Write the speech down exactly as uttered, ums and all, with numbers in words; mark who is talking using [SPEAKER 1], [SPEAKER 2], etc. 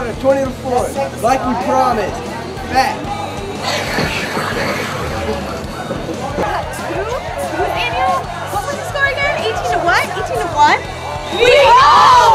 [SPEAKER 1] quarter, twenty to four, like we promised. Back.
[SPEAKER 2] Two? Two, Daniel? What was the score again? eighteen to what? eighteen to one? We